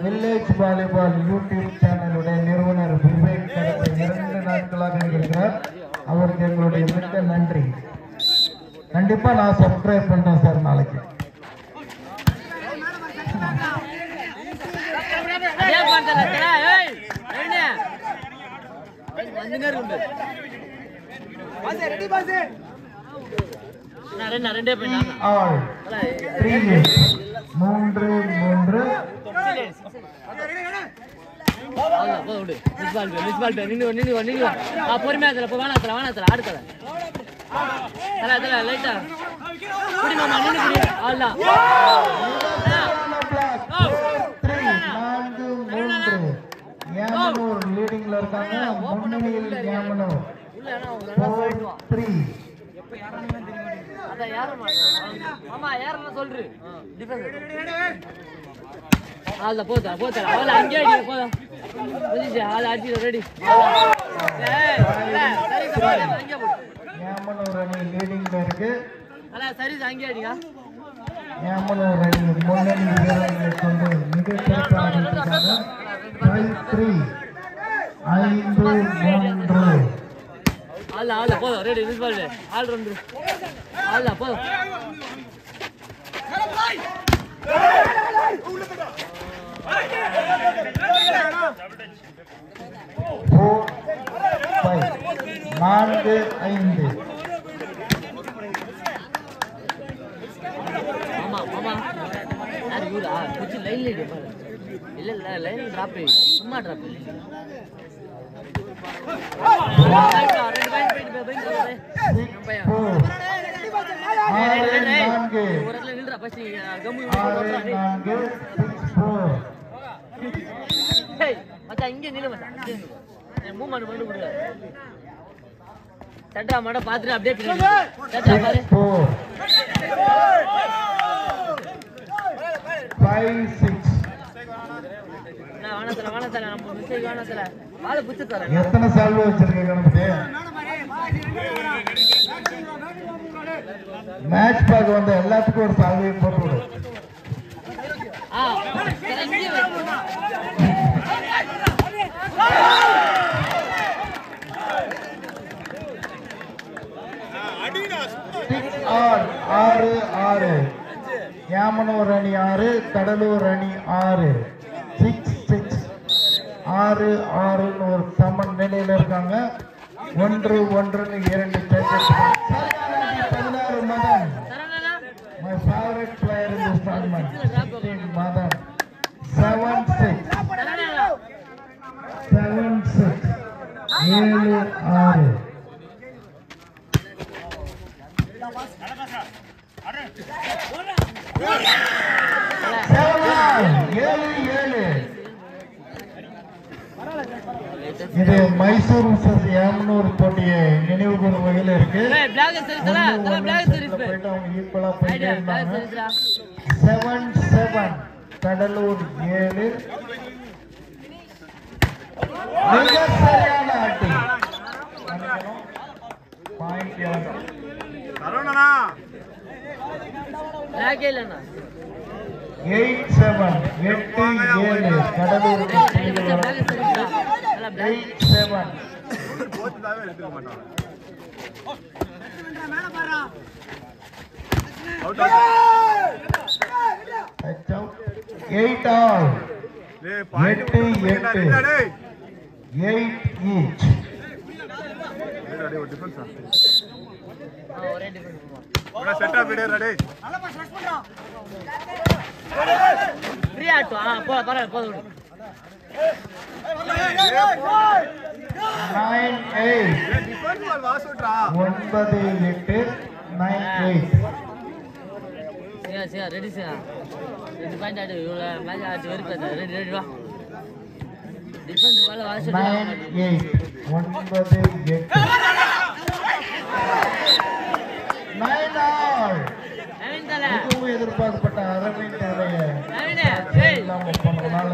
Village volleyball YouTube சேனலுடைய நிறுவனர் விவேக் கடந்த 2 நாட்களாக இருக்கிறார். அவருக்கு எங்களுடைய மிக்க நன்றி. கண்டிப்பா நான் சப்ஸ்கிரைப் பண்றேன் சார் நாளைக்கு. லீடிங்ல இருக்காங்க. முன்னணியில் யாமனூர் 4-3. அத யாரமா மாமா யாரமா சொல்று டிஃபென்ஸ் ஆல்ல போதா ஆல்ல அங்கே அடி போதா புரிஞ்சு ஆல்ல அடி ரெடி ஏய் சரி சரி அங்கே போ யாமனூர் அணி லீடிங்ல இருக்கு. அல சரி அங்கே அடிங்க யாமனூர் அணி முன்னணி வீரர்களை கொண்டு மிக சிறப்பாக ஆடிட்டாங்க. 5-3 5-3 ஆல்ல போதா ரெடி மிஸ் பால் ஆல் ரவுண்ட் ஆல்ல போதா 4-5 மாமா யார் யூரா குச்சி லைன்ல இடி பாரு இல்ல லைன் டிராப் சும்மா டிராப் ரெண்டு பாயிண்ட் ஒருல நில்றா பசி கம்மு ஏய் மச்சான் இங்க நில்லு மச்சான் மூவ்மென்ட் பண்ணி விடுங்க சட்டா மட பாத்துட்டு அப்படியே பின்னாடி சட்டா பாரு 5-6 நான் வானத்தல நம்ம மிஸ்டேக் வானத்தல பால புடிச்சு தரேன். எத்தனை சால்வ் வச்சிருக்கீங்க கணபதி? மேட்ச் பாக்க வந்த எல்லாத்துக்கும் ஒரு சால்வை போட்டு விடு. ஆறு 6 யாமனூர் அணி 6 கடலூர் அணி 6 6-6 6-6 ஒரு சமன் நிலையில இருக்காங்க. 1-1 2 packet 16 Madan my favorite player in this tournament 16 Madan 7-6 7-6 இது மைசூர் யாமனூர் போட்டியை நினைவு கூறும் வகையில் இருக்கு. ஈக்குவலா போயிட்டே இருந்தாங்க. 7-7 கடலூர் 7 மிக சரியான ஆட்டி. பாயிண்ட் 8-7 கடலூர் 8-7 8 all 8 each செட்டா வீடியோ ரெடி ஃப்ரீ ஆட்டோ பரவாயில்ல போதும் 9-8 9-8 9-8 சரியா ரெடி சார் 2 பாயிண்ட் ஆடு இவ்வளோ மேட்ச் ஆட்டு வெறுக்காது ரெடி வா டிஃபென்ஸ் மேலே வாசி 9-8 9 all இதுவும் எதிர்பார்க்கப்பட்ட அரவிந்த் இல்லாமல் போனதுனால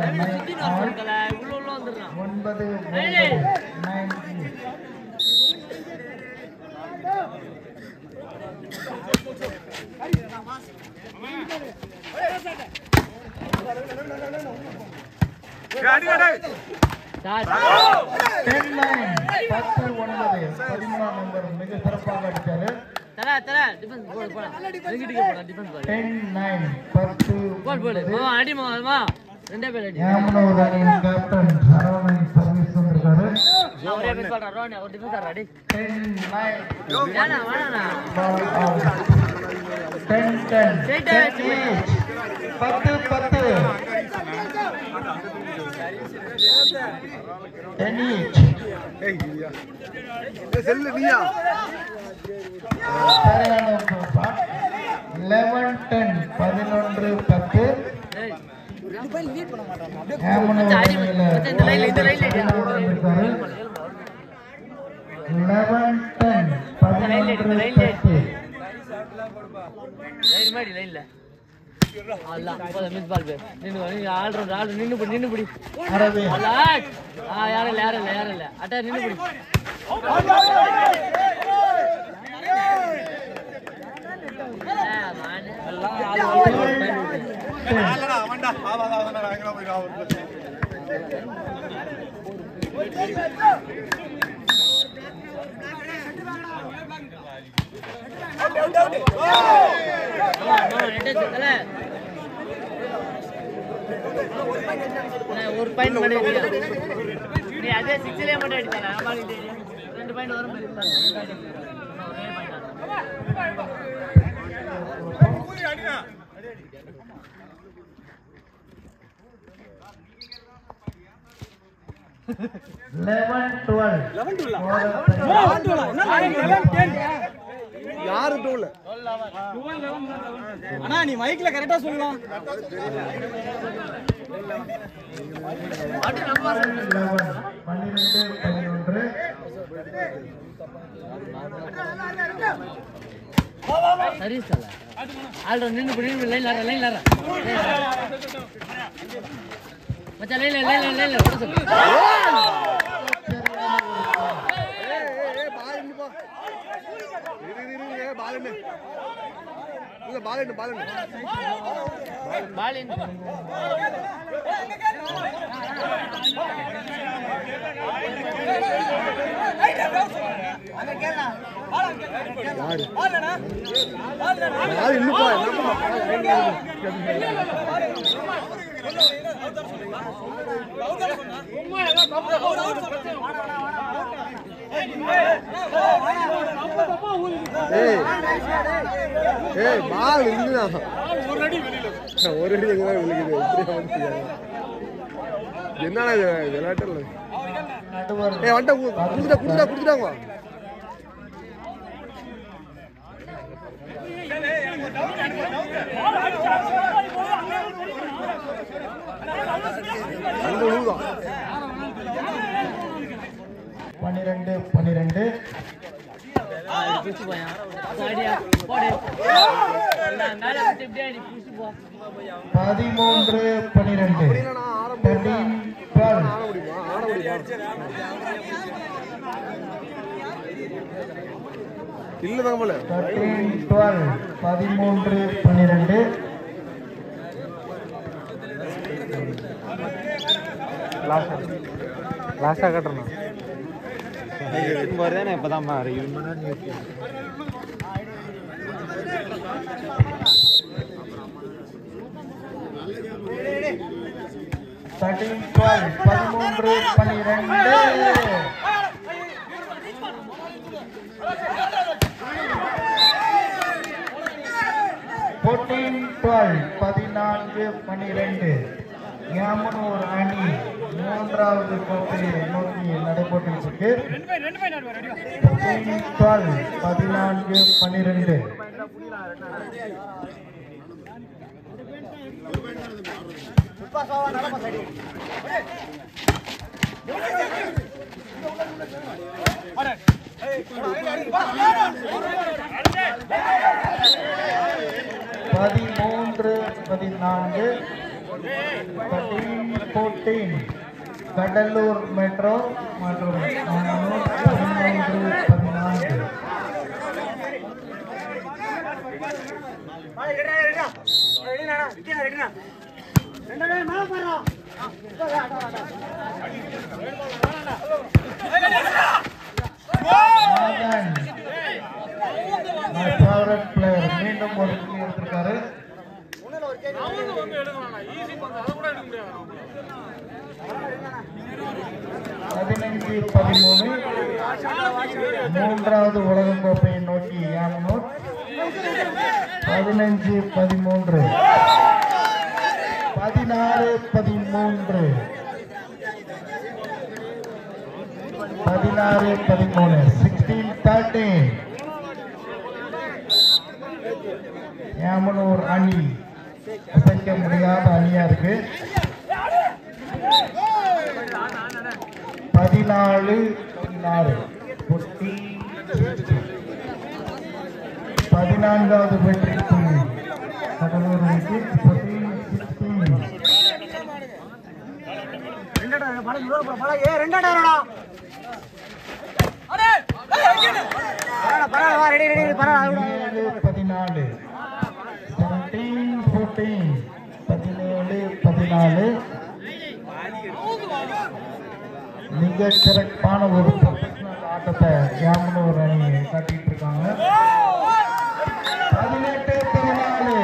9-9 ஸ்டார்ட் 10-9 13ஆம் நம்பர் மிக சிறப்பாக அடிச்சாரு. தல டிஃபென்ஸ் போடா ரெங்கிட்டிக்கு போடா டிஃபென்ஸ் போடு 10-9 10 போடு மாமா அடி மாமா ரெண்டே பேர் அடி ஏமனூர் அணியின் கேப்டன் சரவணன் சர்வீஸ் வந்திருக்காரு. ஒரே பேர் சொல்றா ரோனி ஒரு டிஃபென்ஸ் ஆடுறா அடி 10-9 வேணா வேணா ball out. 10-10 10 each. செல்லு நீயா சரியான பாஸ். 11-10 11-10 டேய் ஏமனூர் அடி அணியில இந்த லைன்ல வந்திருக்காரு. 11-10 11-10 லைன் மாடி லைன்ல அல்லாஹ் போத மிஸ் பால் பே நின்னு ஆல் ரவுண்ட் நின்னு புடி அரவே அல்லாஹ் யாரும் இல்ல அட்ட நின்னு புடி அவன்டா ஆவாதா எங்கடா போய் ராவல் ஒரு பாயிண்ட் மட்டும் நீ அதே 6லயே மட்டும் அடிச்சானே ஆமா நீ 2 பாயிண்ட் வரும் ஒரே பாயிண்ட் 11-12 யாரு டோல் அண்ணா நீ மைக்ல கரெக்டா சொல்லலாம். 12-11 சரி சார் ஆல்ரோ நின்னு லைன் லாரா மச்சான் லைன் ஓட சொல்லு பாலின் பால் இல்லைதான் ஒரு அடி எங்க விழுகுது என்னடா விளையாட்டு நடுவர் வந்துட்டா குடுத்துட்டாங்க அங்க விழுதான் 12-12 புடிச்சு போயா அடியா போடு மேல விட்டு இப்படியே அடி புடிச்சு போ 13-12 இல்லதாங்க போல 13-12 லாஸ்டா கட்டறணும். போறதே இப்பதான் பாரு இது முன்னாடி 14-12 ஏமனூர் அணி மூன்றாவது கோப்பையை நோக்கி நடைபெற்றிருக்கு. 14-12 13-14 கடலூர் மெட்ரோ மற்றும் 13-14 ரெடி my favorite player மீண்டும் ஒரு புள்ளி எடுத்திருக்காரு. 15-13 மூன்றாவது உலகக் கோப்பையை நோக்கி யாமனூர் 15-13 16-13 16-13 யாமனூர் அணி அசைக்க முடியாத அணியா இருக்கு. 14-16 14வது வெற்றி புள்ளி கடலூர் அணிக்கு. 14 17-14 மிக சிறப்பான ஒரு ப்ரொஃபஷனல் ஆட்டத்தை யாமனூர் அணி காட்டிட்டு இருக்காங்க. 18-14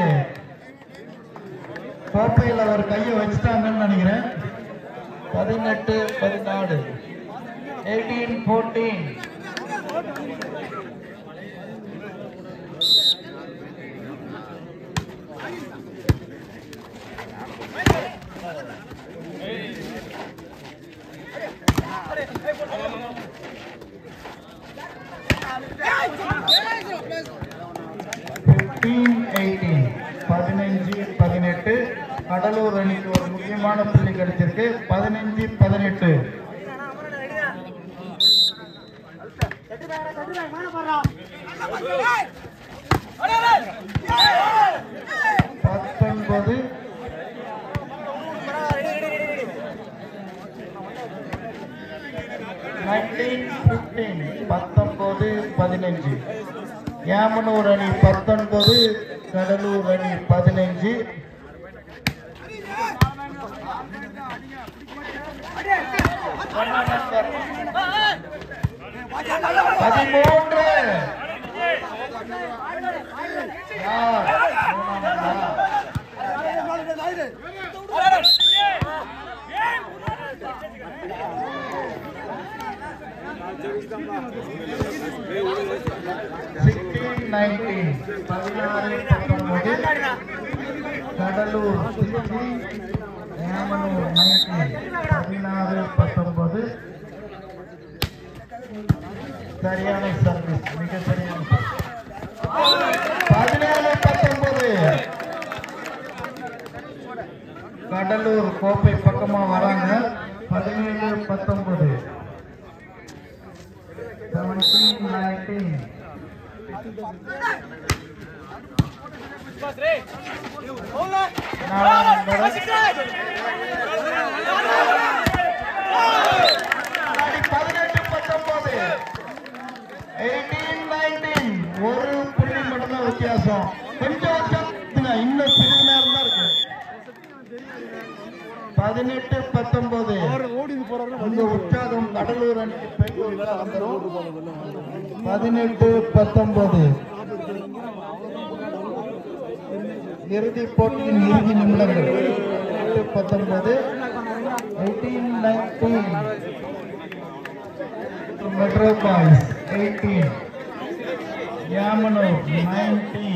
கோப்பையில் ஒரு கையை வச்சுட்டாங்கன்னு நினைக்கிறேன். 18-14 18-14 15-18 கடலூர் அணிக்கு ஒரு முக்கியமான புள்ளி கிடைச்சிருக்கு. 15-18 19-15 யாமனூர் அணி 19 கடலூர் அணி 15. கடலூர் 60 யாமனூர் 16-19 சரியான சர்வீஸ், மிக சரியான 17-19 கடலூர் கோப்பை பக்கமா வராங்க. 17-19 17-19 ஒரு புள்ளி மட்டும்தான் வித்தியாசம். கொஞ்சம் இன்னும் சிறிது நேரம் தான் இருக்கு. 18-19 இந்த உற்சாகம் கடலூர் அணிக்கு பெரிய வந்துடும். 18-19 இறுதி போட்டியின் இறுதி நிமிடங்கள். 19 18-19 மெட்ரோ பாய்ஸ் 18 யாமனூர் 19.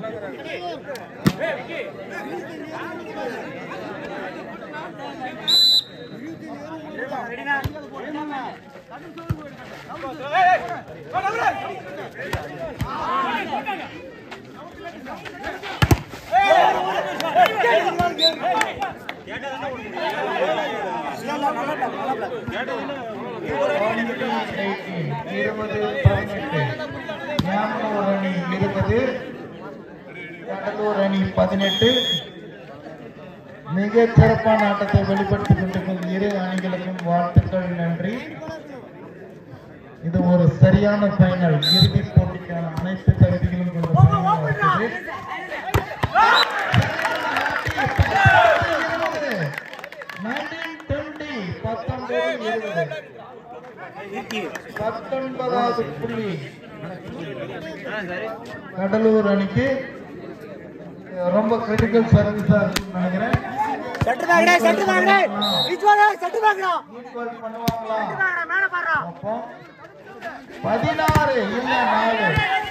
யாமனூர் அணி 20 கடலூர் அணி 18. மிக சிறப்பான ஆட்டத்தை வெளிப்படுத்திக் கொண்டிருக்கும் இரு அணிகளுக்கும் வாழ்த்துக்கள், நன்றி. இது ஒரு சரியான ஃபைனல். இறுதி போட்டிக்கான அனைத்து தகுதிகளும் கொண்ட ஃபைனல் இருக்குது. 19-20 19வது புள்ளி கடலூர் அணிக்கு. ரொம்ப கிரிட்டிக்கல் சர்வீஸா இருக்குன்னு நினைக்கிறேன். ஈக்குவல் பண்ணுவாங்களா? அப்போ 16 இல்ல 4.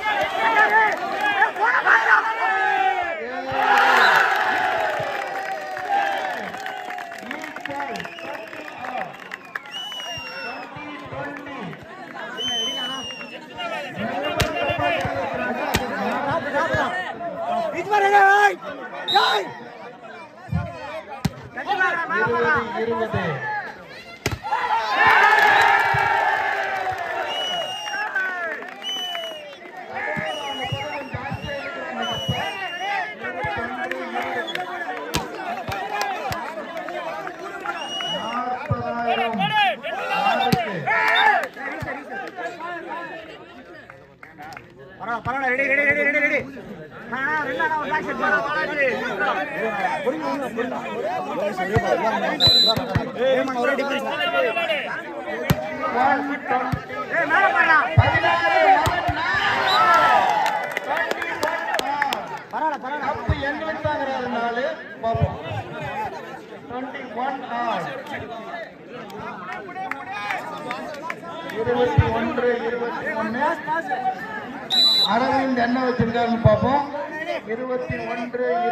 அரவிந்த் என்ன வச்சிருக்காருன்னு பார்ப்போம். 21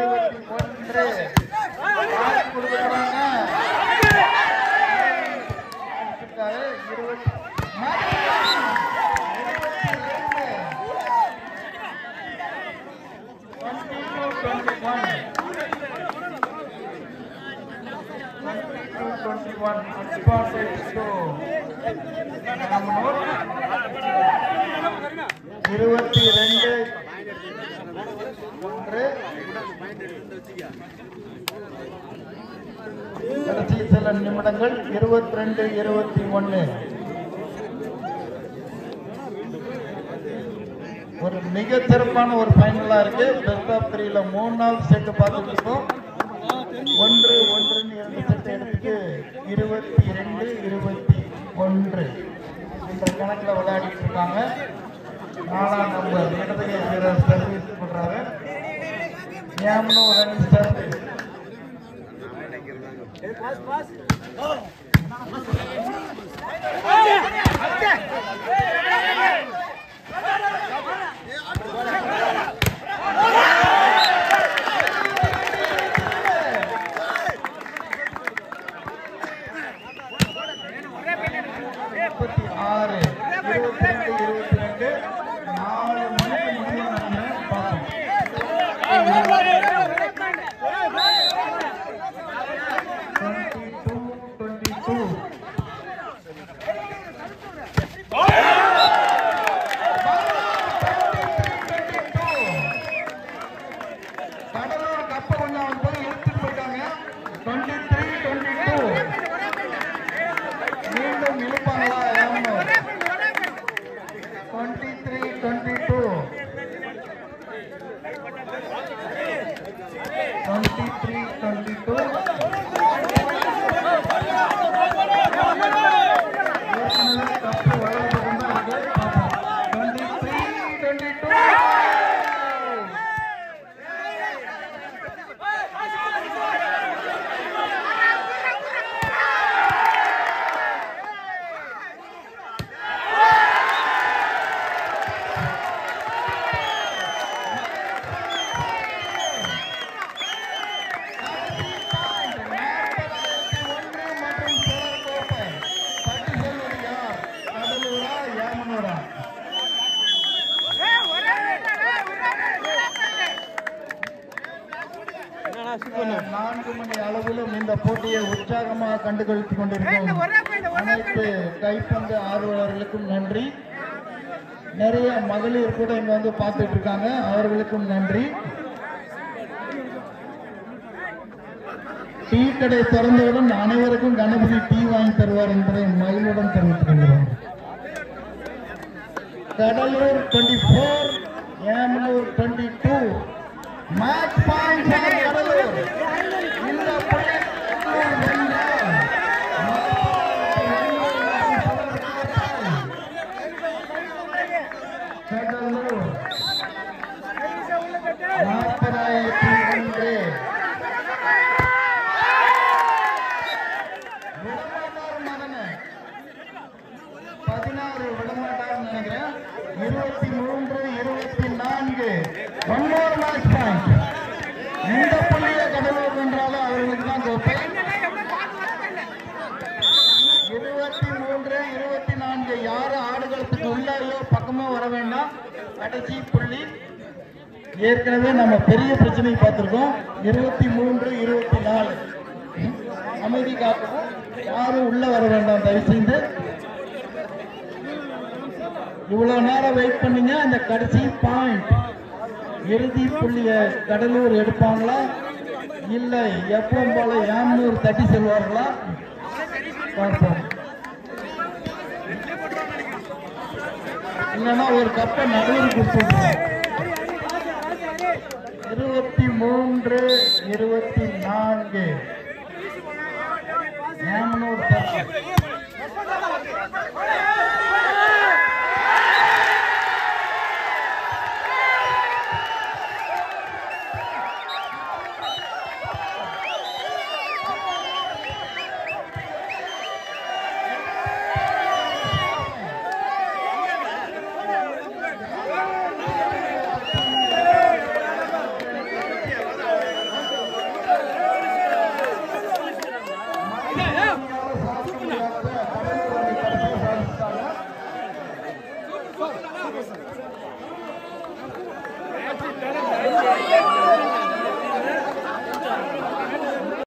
கொடுக்குறாங்க. கடைசி சில நிமிடங்கள். 22-21 ஒரு மிக சிறப்பான ஒரு ஃபைனலா இருக்கு. பெஸ்ட் ஆஃப் 3ல 3வது செட் பார்த்துட்டு இருக்கோம். 1-1 2 செட் எடுத்துட்டு 22-21 என்ற கணக்கில் விளையாடிட்டு இருக்காங்க. 4ஆம் நம்பர் இடதுகை வீரர் சர்வீஸ் பண்றாரு. ஏமனோ ரன் சர்வீஸ். இந்த போட்டியை உற்சாகமாக கண்டுகளித்துக் கொண்டிருக்கும் அனைத்து கைப்பந்து ஆர்வலர்களுக்கும் நன்றி. நிறைய மகளிர் கூட இங்க வந்து பார்த்துட்டு இருக்காங்க, அவர்களுக்கும் நன்றி. டீ கடை திறந்தவுடன் அனைவருக்கும் கணபதி டீ வாங்கி தருவார் என்பதை மகிழ்வுடன் தெரிவித்துக் கொள்கிறோம். கடலூர் 24, ஏமனூர் 22. Match point Cuddalore. இந்த புள்ளி வென்றால் நினைக்கிறேன். 23-24 ஒன் மோர் மேட்ச் பாயிண்ட். எந்த புள்ளியை கடலூர் வென்றாலும் அவர்களுக்கு தான் கோப்பை. 23-24 யாரும் ஆடுகளத்துக்கு உள்ளாயோ பக்கமோ வர வேண்டாம். கடைசி புள்ளி. ஏற்கனவே நம்ம பெரிய பிரச்சனை பார்த்திருக்கோம். 23-24 அமைதி காக்கவும், யாரும் உள்ள வர வேண்டாம் தயவு செய்து. இவ்வளவு நேரம் வெயிட் பண்ணீங்க. அந்த கடைசி பாயிண்ட் இறுதி புள்ளிய கடலூர் எடுப்பாங்களா இல்லை எப்பவும் போல யானூர் தட்டி செல்வார்களா பார்ப்போம். இல்லைன்னா ஒரு கப்பை நடுவில் கொடுத்துருக்கோம். 23-24